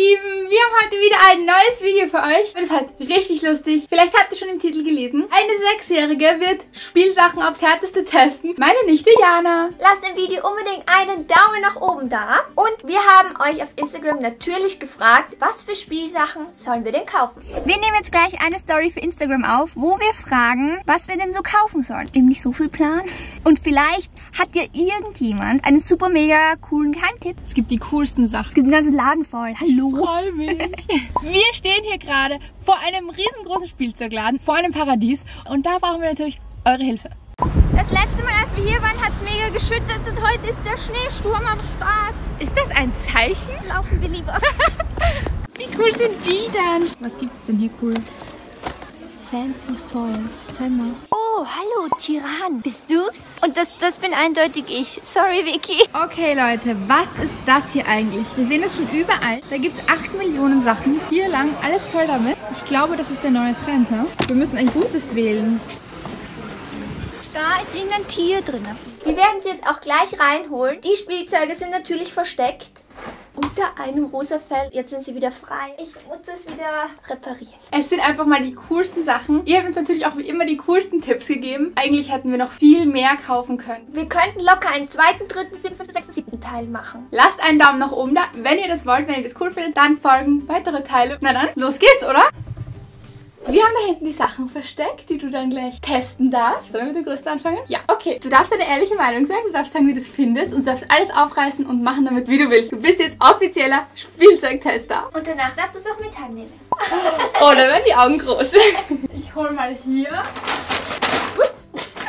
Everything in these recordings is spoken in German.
Lieben, wir haben heute wieder ein neues Video für euch. Das ist halt richtig lustig. Vielleicht habt ihr schon im Titel gelesen. Eine 6-Jährige wird Spielsachen aufs Härteste testen. Meine Nichte Jana. Lasst im Video unbedingt einen Daumen nach oben da. Und wir haben euch auf Instagram natürlich gefragt, was für Spielsachen sollen wir denn kaufen? Wir nehmen jetzt gleich eine Story für Instagram auf, wo wir fragen, was wir denn so kaufen sollen. Eben nicht so viel Plan. Und vielleicht hat ja irgendjemand einen super mega coolen Geheimtipp. Es gibt die coolsten Sachen. Es gibt einen ganzen Laden voll. Hallo. Wir stehen hier gerade vor einem riesengroßen Spielzeugladen, vor einem Paradies. Und da brauchen wir natürlich eure Hilfe. Das letzte Mal, als wir hier waren, hat es mega geschüttet und heute ist der Schneesturm am Start. Ist das ein Zeichen? Laufen wir lieber. Wie cool sind die denn? Was gibt es denn hier Cooles? Fancy Falls. Zeig mal. Oh, hallo, Tyran. Bist du's? Und das bin eindeutig ich. Sorry, Vicky. Okay, Leute, was ist das hier eigentlich? Wir sehen es schon überall. Da gibt es 8 Millionen Sachen. Hier lang, alles voll damit. Ich glaube, das ist der neue Trend, ja? Wir müssen ein gutes wählen. Da ist irgendein Tier drin. Wir werden sie jetzt auch gleich reinholen. Die Spielzeuge sind natürlich versteckt unter einem rosa Fell. Jetzt sind sie wieder frei. Ich muss es wieder reparieren. Es sind einfach mal die coolsten Sachen. Ihr habt uns natürlich auch wie immer die coolsten Tipps gegeben. Eigentlich hätten wir noch viel mehr kaufen können. Wir könnten locker einen zweiten, dritten, vierten, fünften, sechsten, siebten Teil machen. Lasst einen Daumen nach oben da. Wenn ihr das wollt, wenn ihr das cool findet, dann folgen weitere Teile. Na dann, los geht's, oder? Wir haben da hinten die Sachen versteckt, die du dann gleich testen darfst. Sollen wir mit der Größte anfangen? Ja. Okay. Du darfst deine ehrliche Meinung sagen, du darfst sagen, wie du das findest und du darfst alles aufreißen und machen damit, wie du willst. Du bist jetzt offizieller Spielzeugtester. Und danach darfst du es auch mit heimnehmen. Oh, da werden die Augen groß. Ich hole mal hier. Ups.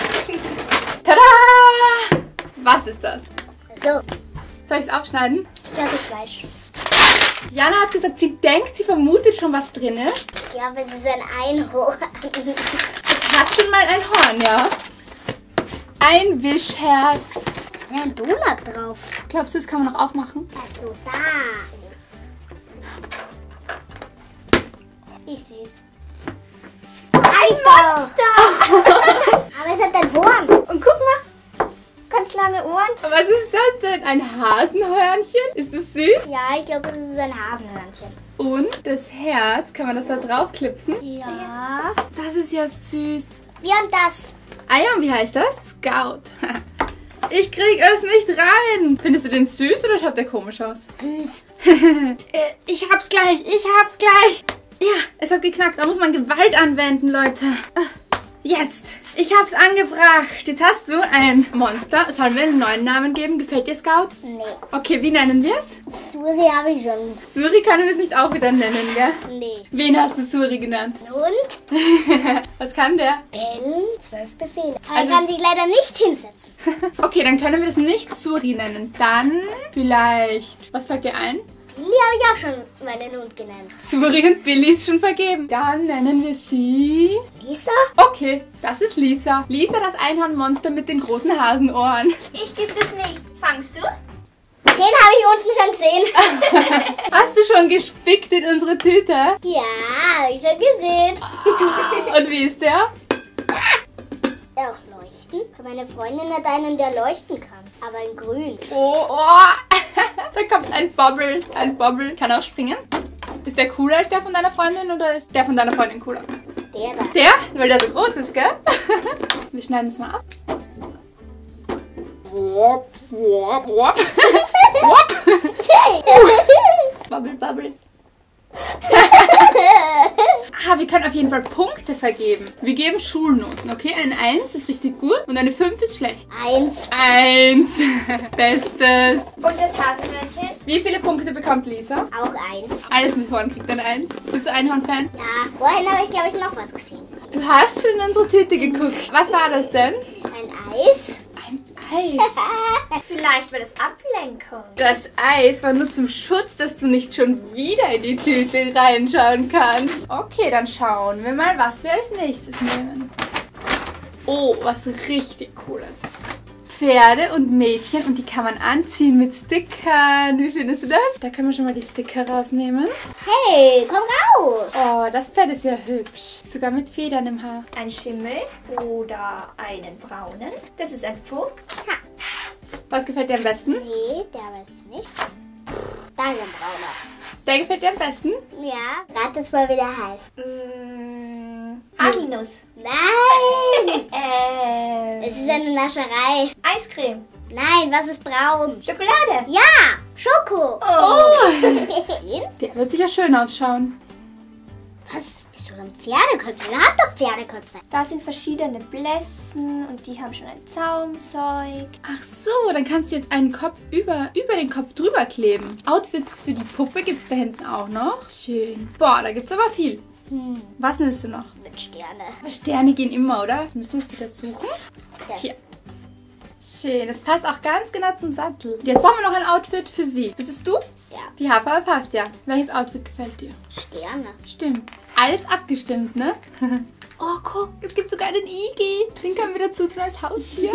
Tada! Was ist das? So, Soll ich es aufschneiden? Fleisch. Jana hat gesagt, sie denkt, sie vermutet schon, was drin ist. Ich glaube, es ist ein Einhorn. Es hat schon mal ein Horn, ja. Ein Wischherz. Da ist ja ein Donut drauf. Glaubst du, das kann man noch aufmachen? Ach so, da. Wie süß. Ein Monster! Aber es hat ein Horn. Und guck mal, ganz lange Ohren. Was ist das denn? Ein Hasenhörnchen? Ist das süß? Ja, ich glaube, es ist ein Hasenhörnchen. Und das Herz, kann man das da drauf klipsen? Ja. Das ist ja süß. Wir haben das. Ah ja, und wie heißt das? Scout. Ich krieg es nicht rein. Findest du den süß oder schaut der komisch aus? Süß. Ich hab's gleich, Ja, es hat geknackt. Da muss man Gewalt anwenden, Leute. Jetzt. Ich hab's angebracht. Jetzt hast du ein Monster. Sollen wir einen neuen Namen geben? Gefällt dir Scout? Nee. Okay, wie nennen wir es? Suri habe ich schon. Suri können wir es nicht auch wieder nennen, gell? Nee. Wen hast du Suri genannt? Und? Was kann der? Bellen, 12 Befehle. Aber Also er kann sich leider nicht hinsetzen. Okay, dann können wir das nicht Suri nennen. Dann vielleicht... Was fällt dir ein? Billy habe ich auch schon meinen Hund genannt. Suri und Billy ist schon vergeben. Dann nennen wir sie... Lisa? Okay, das ist Lisa. Lisa, das Einhornmonster mit den großen Hasenohren. Ich gebe das nicht. Fangst du? Den habe ich unten schon gesehen. Hast du schon gespickt in unsere Tüte? Ja, habe ich schon gesehen. Und wie ist der? Der auch leuchten? Meine Freundin hat einen, der leuchten kann. Aber in grün. Oh, oh. Da kommt ein Bobble. Ein Bobble. Kann auch springen. Ist der cooler als der von deiner Freundin oder ist der von deiner Freundin cooler? Der da. Der? Weil der so groß ist, gell? Wir schneiden es mal ab. Wop, wop, wop. Wop. Bubble, bubble. Wir können auf jeden Fall Punkte vergeben. Wir geben Schulnoten, okay? Eine 1 ist richtig gut und eine 5 ist schlecht. 1. 1. Bestes. Und das Hasenhörnchen? Wie viele Punkte bekommt Lisa? Auch 1. Alles mit Horn kriegt eine 1. Bist du Einhorn-Fan? Ja, vorhin habe ich, glaube ich, noch was gesehen. Du hast schon in unsere Tüte geguckt. Was war das denn? Ein Eis? Ein Eis. Vielleicht war das Ablenkung. Das Eis war nur zum Schutz, dass du nicht schon wieder in die Tüte reinschauen kannst. Okay, dann schauen wir mal, was wir als nächstes nehmen. Oh, was richtig Cooles. Pferde und Mädchen und die kann man anziehen mit Stickern. Wie findest du das? Da können wir schon mal die Sticker rausnehmen. Hey, komm raus. Oh, das Pferd ist ja hübsch. Sogar mit Federn im Haar. Ein Schimmel oder einen braunen. Das ist ein Fuchs. Ha. Was gefällt dir am besten? Nee, der weiß nicht. Deinen brauner. Der gefällt dir am besten? Ja. Rat das mal, wie der heißt. Haselnuss. Nein! Es ist eine Nascherei. Eiscreme. Nein, was ist braun? Schokolade. Ja, Schoko. Der wird sicher schön ausschauen. Was? Wieso denn Pferdeköpfe? Er hat doch Pferdeköpfe. Da sind verschiedene Blässen und die haben schon ein Zaumzeug. Ach so, dann kannst du jetzt einen Kopf über den Kopf drüber kleben. Outfits für die Puppe gibt es da hinten auch noch. Schön. Boah, da gibt es aber viel. Was nimmst du noch? Mit Sterne. Sterne gehen immer, oder? Jetzt müssen wir es wieder suchen. Das. Hier. Schön, das passt auch ganz genau zum Sattel. Jetzt brauchen wir noch ein Outfit für sie. Bist es du? Ja. Die Haarfarbe passt, ja. Welches Outfit gefällt dir? Sterne. Stimmt. Alles abgestimmt, ne? Oh, guck, es gibt sogar einen Igel. Den können wir dazu tun als Haustier.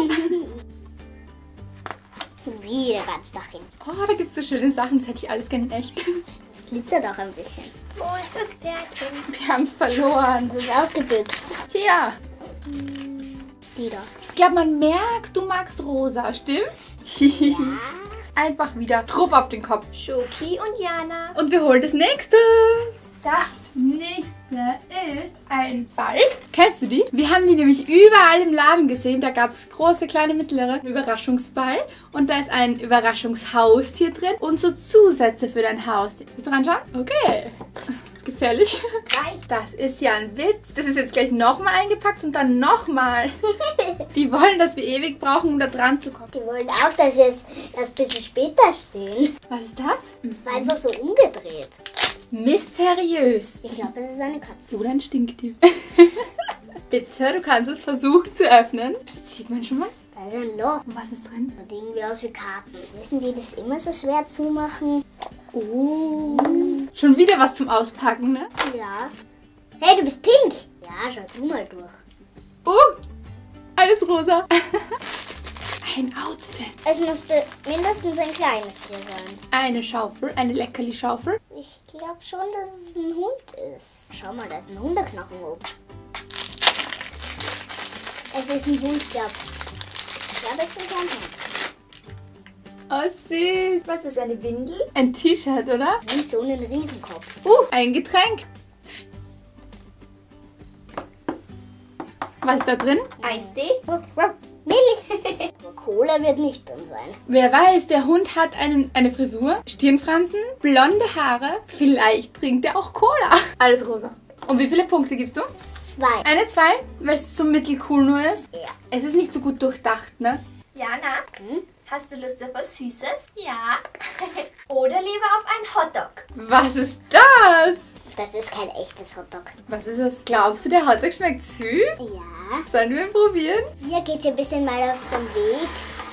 Wieder ganz nach hinten. Oh, da gibt es so schöne Sachen. Das hätte ich alles gerne in echt. Das glitzert doch ein bisschen. Wo ist das Pferdchen? Wir haben es verloren. Das ist ausgebüxt. Hier. Die da. Ich glaube, man merkt, du magst rosa, stimmt? Ja. Einfach wieder drauf auf den Kopf. Schoki und Jana. Und wir holen das nächste. Das nächste ist ein Ball. Kennst du die? Wir haben die nämlich überall im Laden gesehen. Da gab es große, kleine, mittlere. Überraschungsball. Und da ist ein Überraschungshaustier drin. Und so Zusätze für dein Haustier. Willst du reinschauen? Okay. Gefährlich. Das ist ja ein Witz. Das ist jetzt gleich nochmal eingepackt und dann nochmal. Die wollen, dass wir ewig brauchen, um da dran zu kommen. Die wollen auch, dass wir es erst ein bisschen später sehen. Was ist das? Es war einfach so umgedreht. Mysteriös. Ich glaube, es ist eine Katze. Oder ein Stinktier. Bitte, du kannst es versuchen zu öffnen. Sieht man schon was? Da ist ein Loch. Und was ist drin? Sieht irgendwie aus wie Karten. Müssen die das immer so schwer zumachen? Oh. Schon wieder was zum Auspacken, ne? Ja. Hey, du bist pink. Ja, schau du mal durch. Alles rosa. Ein Outfit. Es müsste mindestens ein kleines Tier sein. Eine Schaufel, eine Leckerli-Schaufel. Ich glaube schon, dass es ein Hund ist. Schau mal, da ist ein Hundeknochen oben. Es ist ein Hund, glaube ich. Ich glaube, es ist ein Hund. Oh, süß. Was ist eine Windel? Ein T-Shirt, oder? Und so einen Riesenkopf. Ein Getränk. Was ist da drin? Eistee? Milch. Aber Cola wird nicht drin sein. Wer weiß, der Hund hat eine Frisur, Stirnfransen, blonde Haare. Vielleicht trinkt er auch Cola. Alles rosa. Und wie viele Punkte gibst du? 2. Eine, 2, weil es so mittelcool nur ist. Ja. Es ist nicht so gut durchdacht, ne? Jana, hast du Lust auf was Süßes? Ja. Oder lieber auf einen Hotdog? Was ist das? Das ist kein echtes Hotdog. Was ist das? Glaubst du, der Hotdog schmeckt süß? Ja. Sollen wir ihn probieren? Hier geht's ein bisschen mal auf den Weg.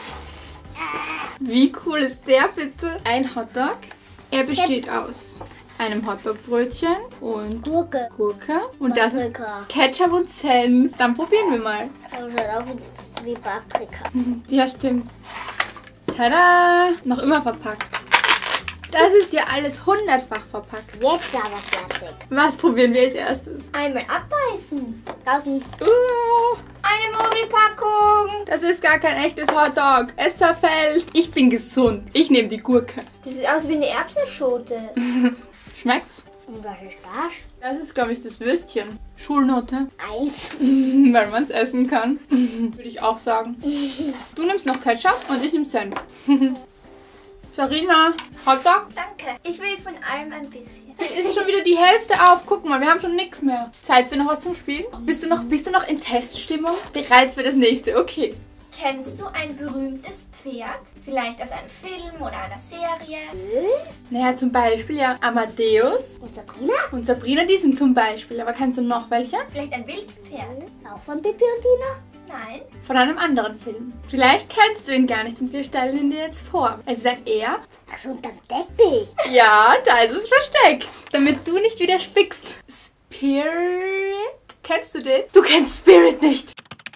Wie cool ist der bitte? Ein Hotdog. Er besteht aus einem Hotdogbrötchen und Gurke. Gurke. Und das ist Paprika. Ketchup und Senf. Dann probieren wir mal. Aber schaut auch wie Paprika. Ja, stimmt. Tada! Noch immer verpackt. Das ist ja alles 100-fach verpackt. Jetzt aber fertig. Was probieren wir als erstes? Einmal abbeißen. Draußen. Eine Mogelpackung. Das ist gar kein echtes Hotdog. Es zerfällt. Ich bin gesund. Ich nehme die Gurke. Das sieht aus wie eine Erbsenschote. Schmeckt's? Und was ist das? Das ist, glaube ich, das Würstchen. Schulnote. 1. Weil man es essen kann. Würde ich auch sagen. Du nimmst noch Ketchup und ich nehme Senf. Sarina, Hotdog? Danke. Ich will von allem ein bisschen. Ist schon wieder die Hälfte auf. Guck mal, wir haben schon nichts mehr. Zeit für noch was zum Spielen? Bist du noch in Teststimmung? Bereit für das nächste? Okay. Kennst du ein berühmtes Pferd? Vielleicht aus einem Film oder einer Serie? Naja, zum Beispiel ja Amadeus Und Sabrina? und Sabrina, die sind zum Beispiel. Aber kennst du noch welche? Vielleicht ein Wildpferd? Auch von Pippi und Tina? Nein. Von einem anderen Film. Vielleicht kennst du ihn gar nicht und wir stellen ihn dir jetzt vor. Es ist ein Er. Ach so, unterm Teppich. Ja, da ist es versteckt. Damit du nicht wieder spickst. Spirit? Kennst du den? Du kennst Spirit nicht.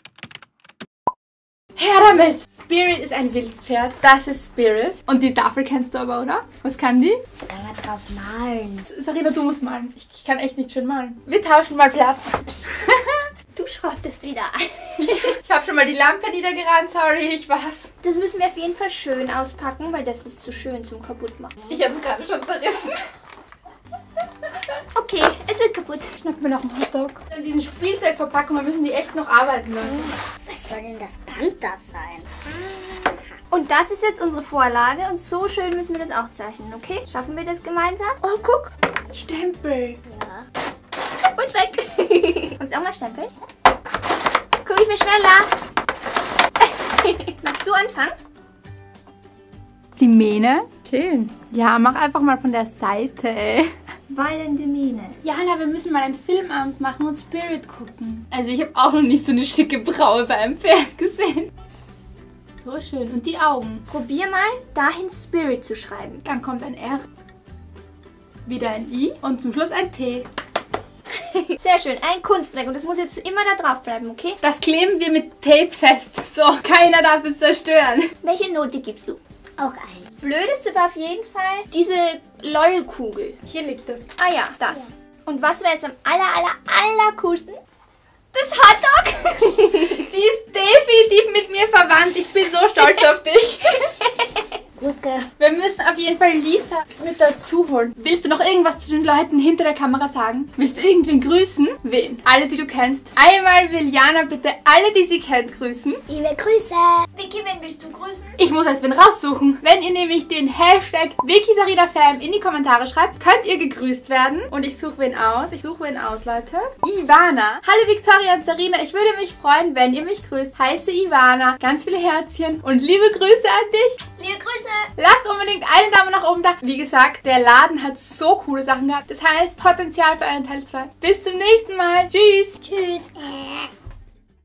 Her damit! Spirit ist ein Wildpferd. Das ist Spirit. Und die Tafel kennst du aber, oder? Was kann die? Kann man drauf malen. Sarina, du musst malen. Ich kann echt nicht schön malen. Wir tauschen mal Platz. Du schrottest wieder ein. Ich habe schon mal die Lampe niedergerannt. Sorry, ich war's. Das müssen wir auf jeden Fall schön auspacken, weil das ist zu schön zum Kaputtmachen. Ich habe es gerade schon zerrissen. schnappen wir noch einen Hotdog. In diesen Spielzeugverpackungen müssen die echt noch arbeiten, Leute. Was soll denn das Panther sein? Und das ist jetzt unsere Vorlage und so schön müssen wir das auch zeichnen, okay? Schaffen wir das gemeinsam? Oh, guck. Stempel. Ja. Und weg. Und auch mal Stempel. Guck, ich bin schneller. Magst du anfangen? Die Mähne. Schön. Ja, mach einfach mal von der Seite. Wallende Mähne. Jana, wir müssen mal einen Filmabend machen und Spirit gucken. Also ich habe auch noch nicht so eine schicke Braue bei einem Pferd gesehen. So schön. Und die Augen. Probier mal, dahin Spirit zu schreiben. Dann kommt ein R. Wieder ein I und zum Schluss ein T. Sehr schön, ein Kunstwerk und das muss jetzt immer da drauf bleiben, okay? Das kleben wir mit Tape fest. So, keiner darf es zerstören. Welche Note gibst du? Auch eins. Blödeste war auf jeden Fall diese LOL-Kugel. Hier liegt es. Ah ja, das. Und was wäre jetzt am aller coolsten? Das Hotdog! Sie ist definitiv mit mir verwandt. Ich bin so stolz auf dich. Luke. Wir müssen auf jeden Fall Lisa mit dazu holen. Willst du noch irgendwas zu den Leuten hinter der Kamera sagen? Willst du irgendwen grüßen? Wen? Alle, die du kennst. Einmal will Jana bitte alle, die sie kennt, grüßen. Liebe Grüße. Vicky, wen willst du grüßen? Ich muss als wen raussuchen. Wenn ihr nämlich den Hashtag WickySarinaFam in die Kommentare schreibt, könnt ihr gegrüßt werden. Und ich suche wen aus. Ich suche wen aus, Leute. Ivana. Hallo Victoria und Sarina. Ich würde mich freuen, wenn ihr mich grüßt. Heiße Ivana. Ganz viele Herzchen und liebe Grüße an dich. Liebe Grüße. Lasst unbedingt einen Daumen nach oben da. Wie gesagt, der Laden hat so coole Sachen gehabt. Das heißt, Potenzial für einen Teil 2. Bis zum nächsten Mal. Tschüss. Tschüss.